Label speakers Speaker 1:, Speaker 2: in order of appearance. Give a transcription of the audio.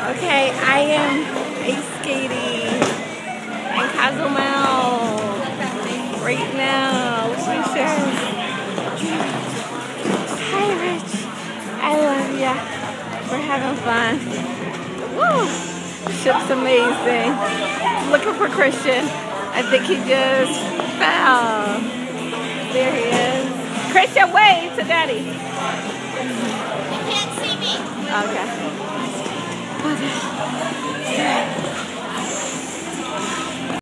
Speaker 1: Okay, I am ice skating in Cozumel right now. Precious. Hi, Rich. I love ya. We're having fun. Woo! The ship's amazing. I'm looking for Christian. I think he just fell. There he is. Christian, wave to Daddy.
Speaker 2: You can't see me.
Speaker 1: Okay. Okay.